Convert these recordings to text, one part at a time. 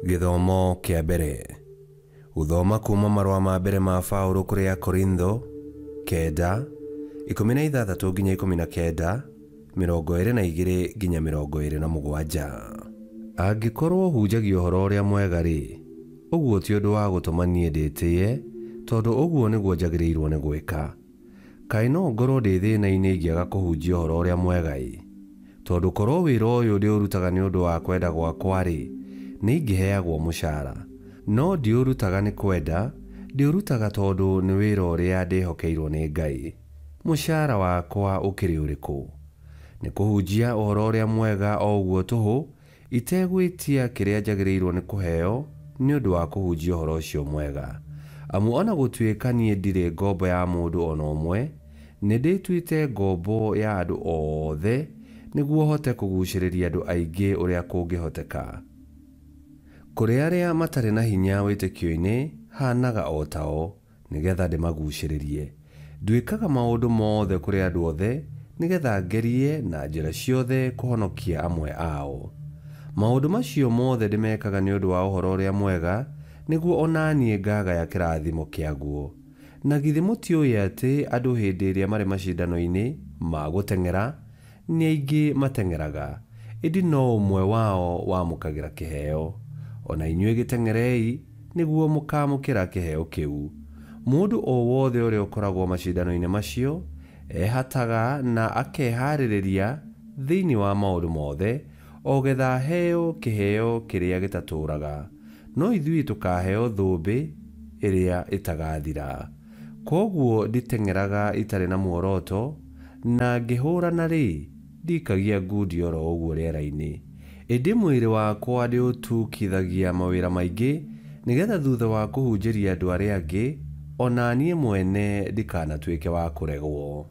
Githomo kia mbere. Guthoma kuma marũa ma mbere ma Paulo kũrĩ Akorintho 9:16 nginya 19, 22 nginya 27. Angĩkorwo hunjagia ũhoro ũrĩa mwega rĩ, ũguo ti ũndũ wa gũtũma niĩ ndĩtĩye, tondũ ũguo nĩguo njagĩrĩirwo nĩ gwĩka. Kaĩ no ngorwo ndĩ thĩna-inĩ ingĩaga kũhunjia ũhoro ũrĩa mwega ĩ? Tondũ korwo wĩra ũyũ ndĩũrutaga nĩ ũndũ wa kwenda gwakwa rĩ, nĩ ingĩheagwo mũcara. No ndiũrutaga nĩ kwenda, ndiũrutaga tondũ nĩ wĩra ũrĩa ndĩhokeirwo nĩ Ngai. Mũcara wakwa ũkĩrĩ ũrĩkũ? Nĩ kũhunjia ũhoro ũrĩa mwega o ũguo tũhũ, itegwĩtia kĩrĩa njagĩrĩirwo nĩ kũheo nĩ ũndũ wa kũhunjia ũhoro ũcio mwega. Amu ona gũtuĩka niĩ ndirĩ ngombo ya mũndũ ona ũmwe, nĩ ndĩtuĩte ngombo ya andũ othe nĩguo hote kũgucĩrĩria andũ aingĩ ũrĩa kũngĩhoteka. Kũrĩ arĩa matarĩ na hinya wĩtĩkio-inĩ hanaga o tao, nĩgetha ndĩmagucĩrĩrie. Nduĩkaga maũndũ mothe kũrĩ andũ othe, nĩgetha ngerie na njĩra ciothe kũhonokia amwe ao. Maũndũ macio mothe ndĩmekaga nĩ ũndũ wa ũhoro ũrĩa mwega, nĩguo onaniĩ ngagaya kĩrathimo kĩaguo. Na githĩ mũtiũĩ atĩ andũ hĩndĩ ĩrĩa marĩ macindano-inĩ ma gũteng'era, nĩ aingĩ mateng'eraga, ĩndĩ no ũmwe wao wamũkagĩra kĩheo. Ona inyuĩ gĩteng'erei nĩguo mũkamũkĩra kĩheo kĩu. Mũndũ o wothe ũrĩa ũkoragwo macindano-inĩ macio ehataga na akeharĩrĩria thĩinĩ wa maũndũ mothe, o getha aheo kĩheo kĩrĩa gĩtatũũraga. No ithuĩ tũkaheo thũmbĩ ĩrĩa ĩtagathira. Koguo nditeng'eraga itarĩ na muoroto, na ngĩhũrana rĩ, ndikagia ngundi oro ũguo rĩera-inĩ. Ĩndĩ mwĩrĩ wakwa ndĩũtukithagia mawĩra maingĩ, nĩgetha thutha wa kũhunjĩria andũ arĩa angĩ, ona niĩ mwene ndikanatuĩke wa kũregwo.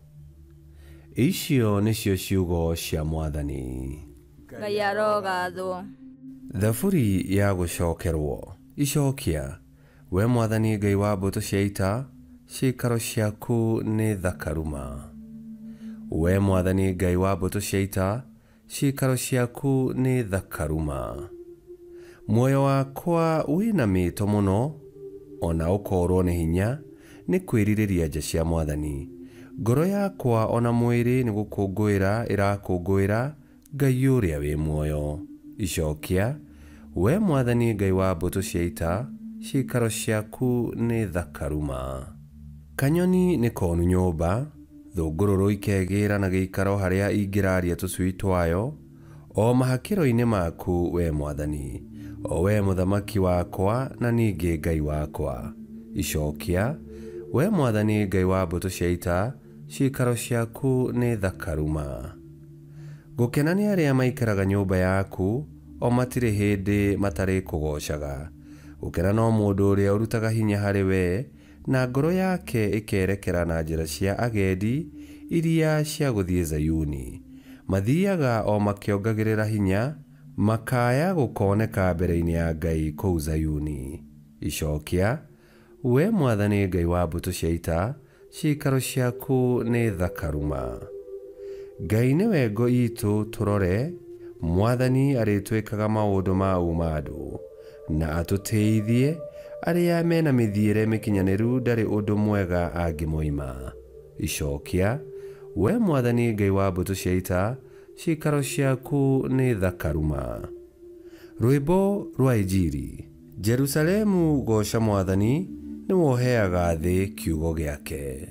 Icio nĩcio ciugo cia Mwathani. Ngai arogathwo. Thaburi ya gũcokerwo. Icokia. We Mwathani Ngai wa mbũtũ cia ita, ciikaro ciaku nĩ thakaruma. We Mwathani Ngai wa mbũtũ cia ita, ciikaro ciaku nĩ thakaruma. Muoyo wakwa wĩna mĩto mũno, ona ũkorwo nĩ hinya, nĩ kwĩrirĩria nja cia Mwathani. Ngoro yakwa ona mwĩrĩ nĩ gũkũngũĩra ĩrakũngũĩra Ngai ũrĩa wĩ muoyo. Icokia. We Mwathani Ngai wa mbũtũ cia ita, ciikaro ciaku nĩ thakaruma. Kanyoni nĩ konu nyũmba, thũngũrũrũ ikegĩra na gĩikaro harĩa ingĩraria tũcui twayo, o mahakĩro-inĩ maku we Mwathani, o we mũthamaki wakwa na ningĩ Ngai wakwa. Icokia. We Mwathani Ngai wa mbũtũ cia ita, ciikaro ciaku nĩ thakaruma. Gũkena nĩ arĩa maikaraga nyũmba yaku, o matirĩ hĩndĩ matarĩ kũgocaga. Gũkena no mũndũ ũrĩa ũrutaga hinya harĩ we, na ngoro yake ĩkerekera na njĩra cia agendi iria cia gũthiĩ Zayuni. Mathiaga o makĩongagĩrĩra hinya, makaya gũkoneka mbere-inĩ ya Ngai kũu Zayuni. Icokia. We Mwathani Ngai wa mbũtũ cia ita, ciikaro ciaku nĩ thakaruma. Ngai nĩwe ngo itũ tũrore, Mwathani arĩtwĩkaga maũndũ ma uma andũ, na atũteithie arĩa mena mĩthiĩre mĩkinyanĩru ndarĩ ũndũ mwega angĩmoima. Icokia. We Mwathani Ngai wa mbũtũ cia ita, ciikaro ciaku nĩ thakaruma. Rwĩmbo rwa Injili. Jerusalemu goca Mwathani, nĩ woheaga thĩ kiugo gĩake.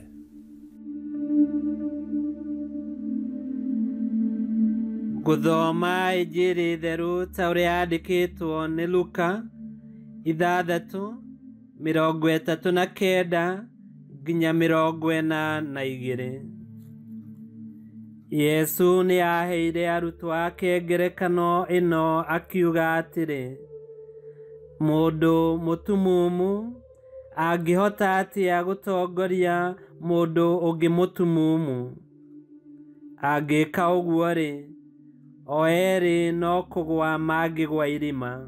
Gũthoma Injili theru ta ũrĩa yandĩkĩtwo nĩ Luka 6:39 nginya 42. Yesu nĩ aheire arutwo ake ngerekano ĩno akiuga atĩrĩ: mũndũ mũtumumu angĩhota atĩa gũtongoria mũndũ ũngĩ mũtumumu? Angĩka ũguo rĩ, o erĩ no kũgwa mangĩgwa irima.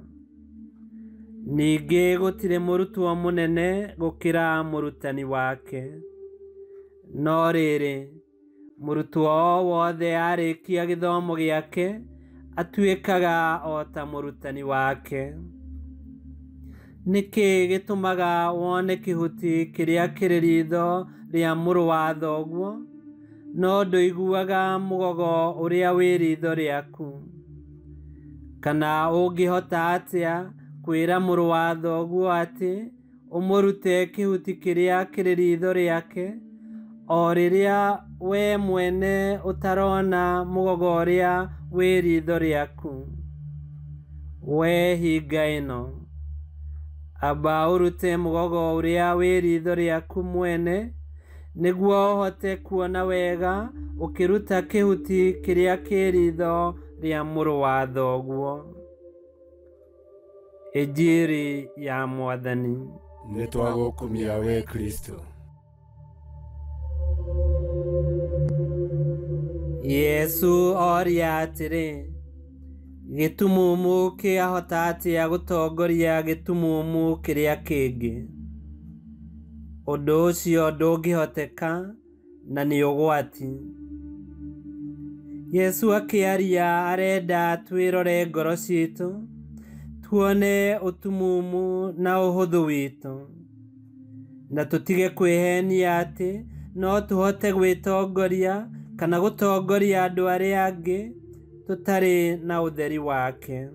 Ningĩ gũtirĩ mũrutwo mũnene gũkĩra mũrutani wake. No rĩrĩ, mũrutwo o wothe arĩkia gĩthomo gĩake atuĩkaga o ta mũrutani wake. nĩkĩ gĩtũmaga wone kĩhuti kĩrĩa kĩrĩ ritho rĩa mũrũ wa thoguo no ndũiguaga mũgogo ũrĩa wĩ ritho rĩaku? Kana ũngĩhota atĩa kwĩra mũrũ wa thoguo atĩ ũmũrute kĩhuti kĩrĩa kĩrĩ ritho rĩake o rĩrĩa we mwene ũtarona mũgogo ũrĩa wĩ ritho rĩaku? We hinga ĩno, amba ũrute mũgogo ũrĩa wĩ ritho rĩaku mwene nĩguo ũhote kuona wega ũkĩruta kĩhuti kĩrĩa kĩ ritho rĩa mũrũ wa thoguo. Injiri ya Mwathani. Nĩtwagũkumia we Kristo. Yesu oria atĩrĩ, gĩtumumu kĩahota atĩa gũtongoria gĩtumumu kĩrĩa kĩngĩ? Ũndũ ũcio ndũngĩhoteka na nĩ ũgwati. Yesu akĩaria arenda twĩrore ngoro citũ, tuone ũtumumu na ũhũthũ witũ, na tũtige kwĩhenia atĩ no tũhote gwĩtongoria kana gũtongoria andũ arĩa angĩ tũtarĩ na ũtheri wake.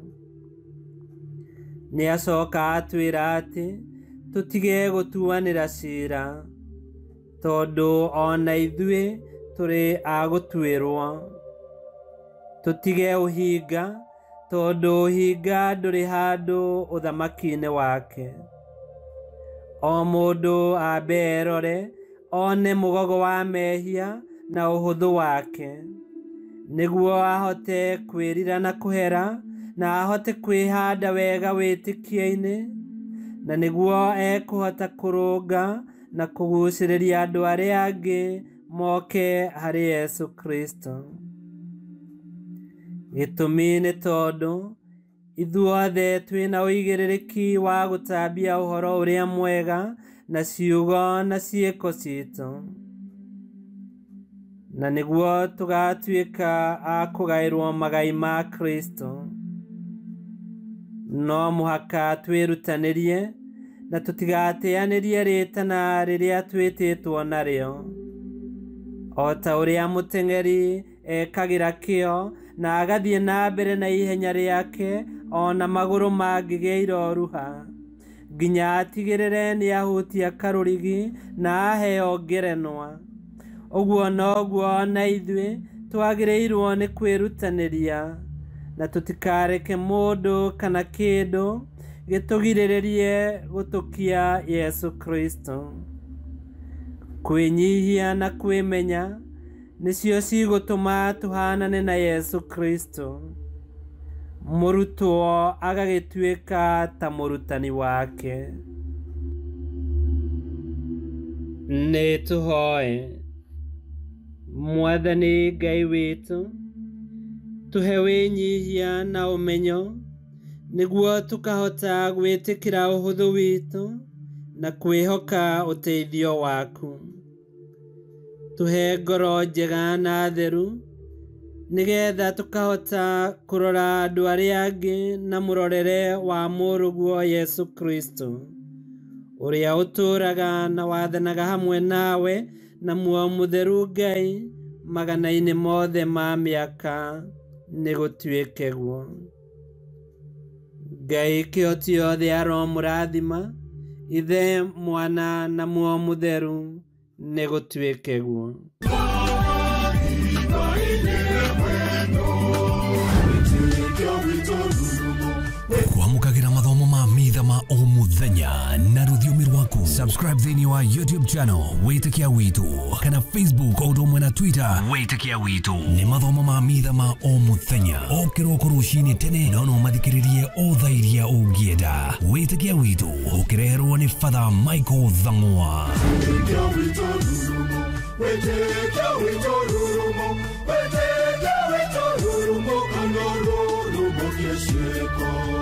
Nĩ acoka atwĩra atĩ tũtige gũtuanĩra cira, tondũ ona ithuĩ tũrĩ a gũtuĩrwo. Tũtige ũhinga, tondũ ũhinga ndũrĩ handũ ũthamaki-inĩ wake. O mũndũ ambe erore one mũgogo wa mehia na ũhũthũ wake, nĩguo ahote kwĩrira na kũhera na ahote kwĩhanda wega wĩtĩkia-inĩ, na nĩguo ekũhota kũrũnga na kũgucĩrĩria andũ arĩa angĩ moke harĩ Yesu Kristo. Gĩtũmi nĩ tondũ ithuothe twĩna ũigĩrĩrĩki wa gũtambia ũhoro ũrĩa mwega na ciugo na ciĩko citũ, na nĩguo tũgatuĩka a kũgaĩrwo magai ma Kristo. No mũhaka twĩrutanĩrie na tũtigateanĩrie rĩtana rĩrĩa twĩtĩtwo narĩo. O ta ũrĩa mũteng'eri ekagĩra kĩo na agathiĩ na mbere na ihenya rĩake ona magũrũ mangĩgĩa iroruha, nginya atigĩrĩre nĩ ahutia karũrigi na aheo ngerenwa. Ũguo noguo na ithuĩ twagĩrĩirwo nĩ kwĩrutanĩria, na tũtikareke mũndũ kana kĩndũ gĩtũgirĩrĩrie gũtũkia Yesu Kristo. Kwĩnyihia na kwĩmenya nĩcio cigũtũma tũhanane na Yesu Kristo, mũrutwo agagĩtuĩka ta mũrutani wake. Nĩ tũhoe. Mwathani Ngai witũ, tũhe wĩnyihia na ũmenyo nĩguo tũkahota gwĩtĩkĩra ũhũthũ witũ na kwĩhoka ũteithio waku. Tũhe ngoro njega na theru nĩgetha tũkahota kũrora andũ arĩa angĩ na mũrorere wa mũrũguo Yesu Kristo, ũrĩa ũtũũraga na wathanaga hamwe nawe na muoyo mũtheru Ngai magana-inĩ mothe ma mĩaka nĩ gũtuĩke guo. Ngai kĩhoti yothe aromũrathima, Ithe, Mwana na Muoyo Mũtheru nĩ gũtuĩke guo. Kwamũkagĩra mathomo ma mitha ma o mũthenya na rũthiomi rwaku. Subscribe thĩinĩ wa YouTube channel Wĩtĩkia Witũ, kana Facebook o ũndũ ũmwe na Twitter Wĩtĩkia Witũ. Nĩ mathomo ma mitha ma o mũthenya, o kĩroko rũcinĩ tene, no mathikĩrĩrie o thaa iria ũngĩenda. Wĩtĩkia Witũ ũkĩreherwo nĩ Father Michael Thang'wa. Wĩtĩkia Witũ rurumo, Wĩtĩkia Witũ rurumo, Wĩtĩkia Witũ rurumo, kana rurumo kĩciĩko.